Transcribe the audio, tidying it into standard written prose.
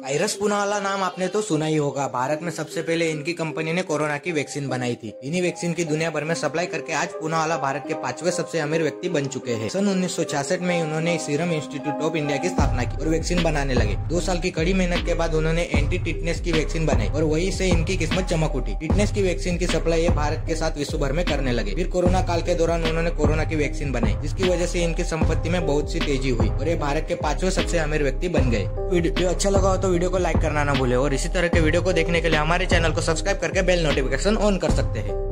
Virus Poonawalla नाम आपने तो सुना ही होगा। भारत में सबसे पहले इनकी कंपनी ने कोरोना की वैक्सीन बनाई थी। इन्हीं वैक्सीन की दुनिया भर में सप्लाई करके आज पूनावाला भारत के 5वें सबसे अमीर व्यक्ति बन चुके हैं। सन 1966 में उन्होंने सीरम इंस्टीट्यूट ऑफ इंडिया की स्थापना की और वैक्सीन बनाने लगे। 2 साल की कड़ी मेहनत के बाद उन्होंने एंटी टिटनेस की वैक्सीन बनाई और वहीं से इनकी किस्मत चमक उठी। टिटनेस की वैक्सीन की सप्लाई ये भारत के साथ विश्व भर में करने लगे। फिर कोरोना काल के दौरान उन्होंने कोरोना की वैक्सीन बनाई, जिसकी वजह से इनकी संपत्ति में बहुत सी तेजी हुई और ये भारत के 5वें सबसे अमीर व्यक्ति बन गए। वीडियो अच्छा लगा हो तो वीडियो को लाइक करना ना भूले और इसी तरह के वीडियो को देखने के लिए हमारे चैनल को सब्सक्राइब करके बेल नोटिफिकेशन ऑन कर सकते हैं।